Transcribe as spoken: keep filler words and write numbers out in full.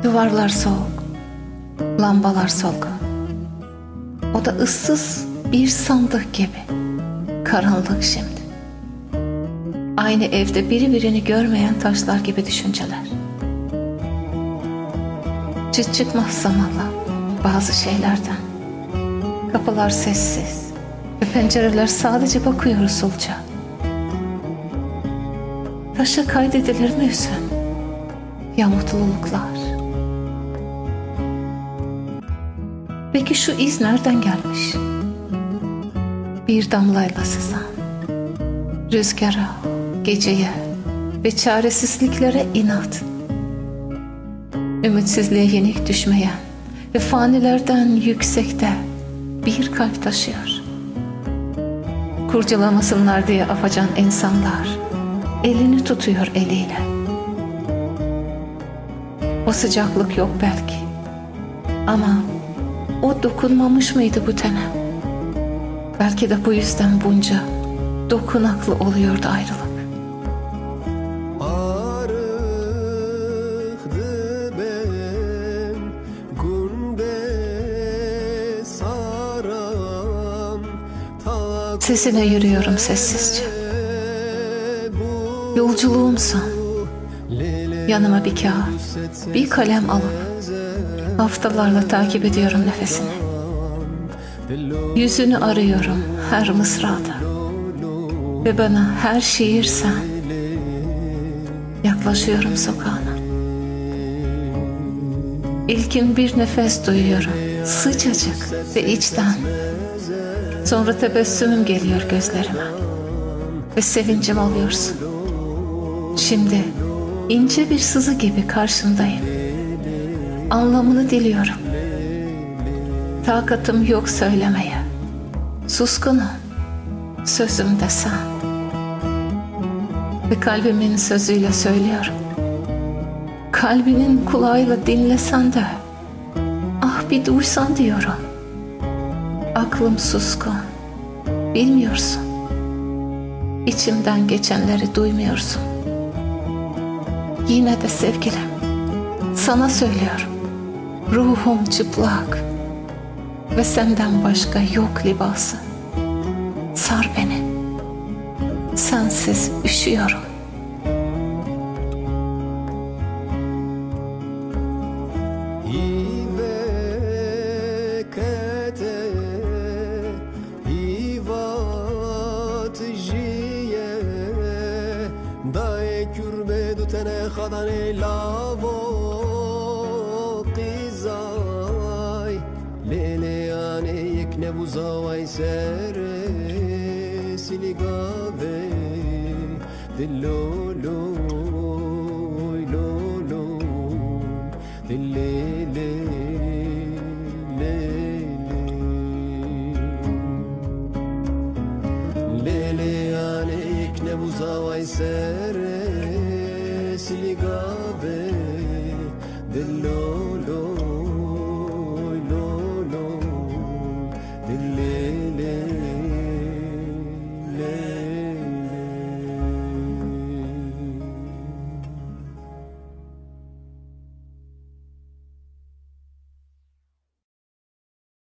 Duvarlar soğuk, lambalar solgun. O da ıssız bir sandık gibi. Karanlık şimdi. Aynı evde biri birini görmeyen taşlar gibi düşünceler. Çıt çıkmaz zamanla bazı şeylerden. Kapılar sessiz ve pencereler sadece bakıyor usulca. Taşa kaydedilir mi hüzün? Ya mutluluklar? Peki şu iz nereden gelmiş? Bir damlayla sızan, rüzgara, geceye ve çaresizliklere inat. Ümitsizliğe yenik düşmeyen ve fanilerden yüksekte bir kalp taşıyor. Kurcalamasınlar diye afacan insanlar elini tutuyor eliyle. O sıcaklık yok belki, ama o dokunmamış mıydı bu tene? Belki de bu yüzden bunca dokunaklı oluyordu ayrılık. Sesine yürüyorum sessizce. Yolculuğumsan yanıma bir kağıt, bir kalem alıp haftalarla takip ediyorum nefesini. Yüzünü arıyorum her mısrada ve bana her şiir sen. Yaklaşıyorum sokağına. İlkin bir nefes duyuyorum, sıcacık ve içten. Sonra tebessümüm geliyor gözlerime ve sevincim oluyorsun. Şimdi ince bir sızı gibi karşındayım. Anlamını diliyorum. Takatım yok söylemeye. Suskunum. Sözüm de sen. Ve kalbimin sözüyle söylüyorum. Kalbinin kulağıyla dinlesen de, ah bir duysan diyorum. Aklım suskun. Bilmiyorsun. İçimden geçenleri duymuyorsun. Yine de sevgilim, sana söylüyorum. Ruhum çıplak ve senden başka yok libası. Sar beni. Sensiz üşüyorum. Nebuzawai sere siligave dillolo lolo dillele lele anek nebuzawai sere siligave dillolo lolo dille